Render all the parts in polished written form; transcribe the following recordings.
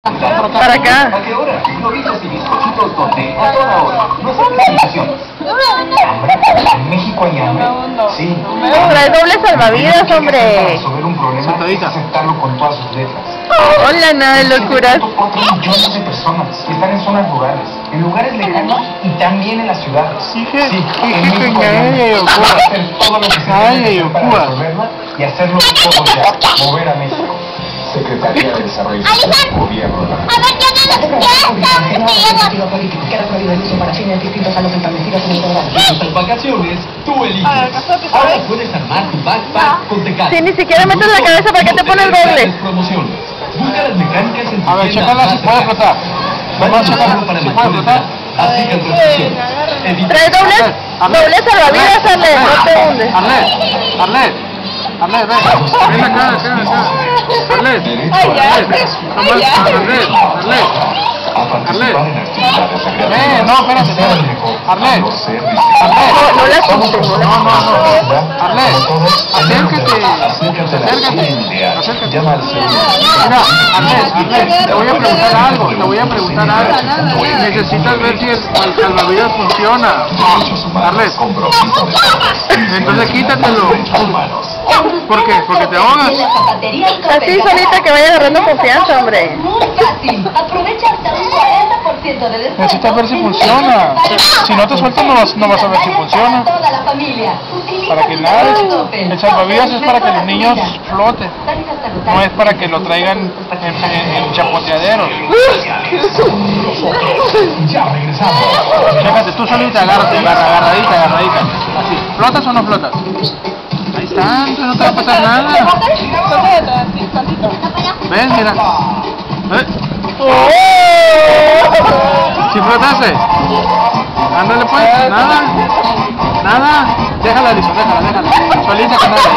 Para acá. ¿A qué hora? Novitos y bizcochitos donde a toda hora. No aceptes invitaciones. ¿En México hay hambre? Sí. Trae doble salvavidas, hombre. Para resolver un problema hay que aceptarlo con todas sus letras. Hola, nada de locuras. 4 millones de personas que están en zonas rurales, en lugares lejanos y también en las ciudades. Sí, en México hay hambre. Vamos a hacer todo lo que se tiene para resolverla y hacerlo todo ya. Mover a México. Secretaría de Desarrollo Social, Gobierno. A ver, yo no Partido político que ha prohibido el uso para fines distintos a los establecidos en el programa. En tus vacaciones, tú eliges. Ahora puedes armar tu backpack con Tecate. Si ni siquiera metes la cabeza, ¿para qué te pones doble? Promociones. Busca las mecánicas en tu A ver, tienda chécala si más puede cercana. flotar. Vamos Chécala a para si mayor puede flotar. edad. Aplica restricciones. Evita. Trae doble salvavidas, Arlet. No te hundes. Arlet, ven acá. Arlet. No, espérate. Arlet. No la asustes, no la asustes. Arlet, acércate. Llama al seguro. Mira, Arlet, te voy a preguntar algo. Necesitas ver si el salvavidas funciona. Arlet, entonces quítatelo. ¿Por qué? ¿Porque te ahogas? Así solita que vaya agarrando confianza, hombre. Muy fácil. Aprovecha hasta un 40% de descuento. Necesitas ver si funciona. Si no te sueltas no vas a ver si funciona. Toda la familia. Para que nades. El salvavidas es para que los niños floten. No es para que lo traigan en chapoteaderos. Ya regresamos. Fíjate, tú solita agarradita. Así. ¿Flotas o no flotas? Ahí está, entonces no te va a pasar nada. Ven, mira. ¿Si flotaste? Ándale pues, nada. Déjala, Alison, déjala. Solita que nada.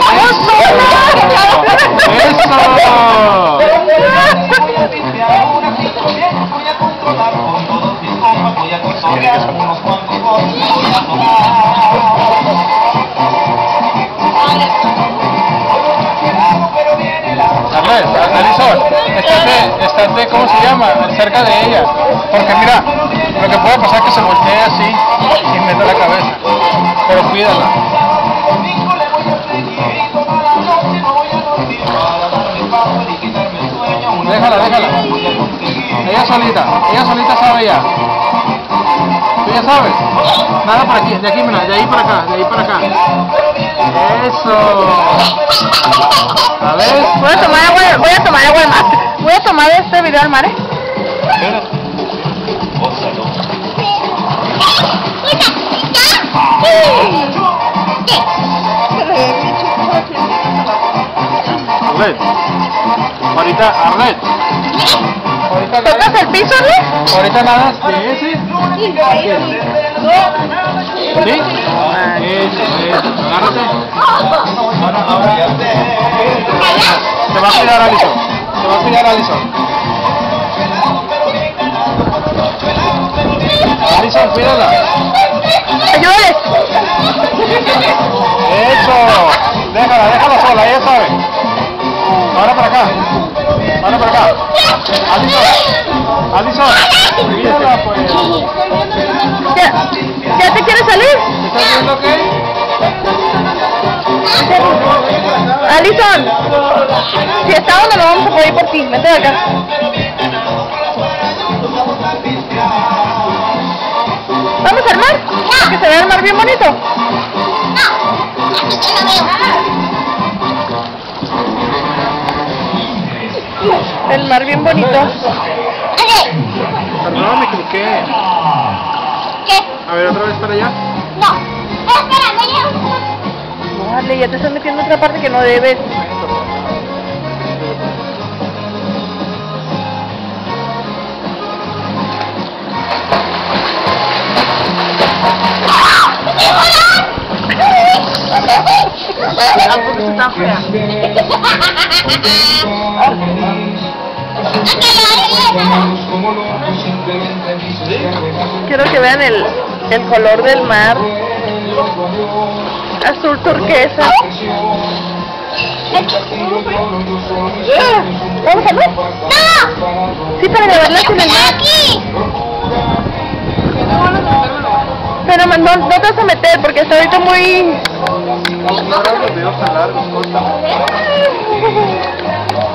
Alison, estate, ¿cómo se llama? Cerca de ella. Porque mira, lo que puede pasar es que se voltee así y meta la cabeza. Pero cuídala. Déjala. Ella solita sabe ya. ¿Tú ya sabes? Nada por aquí, de aquí, mira, de ahí para acá. Eso. A ver. Voy a tomar agua de mar. Voy a tomar este video al mar, Espérate. Arlet. ¿Tocas el piso, Arlet? Ahorita nada. Sí. ¿Sí? Eso. Agárrate. Te va a cuidar Alison. Alison, cuídala. ¡Ayúdale! Eso. Déjala sola, ella sabe. Ahora para acá. Alison. Cuídala, pues. ¿Ya te quieres salir? ¿Estás viendo qué? Alison, si está donde no vamos a poder ir por ti, vente de acá. ¿Vamos al mar? Que se vea el mar bien bonito. El mar bien bonito. Perdón, me equivoqué. ¿Qué? A ver, otra vez para allá. No. Espera, No, Ale, ya te estás metiendo en otra parte que no debes. Tampoco es tan fea. Quiero que vean el color del mar. Azul turquesa. ¿Vamos a ver? ¡No! Sí, para llevarlas en el mar. Pero no te vas a meter porque está ahorita muy... No, los videos tan largos, corta.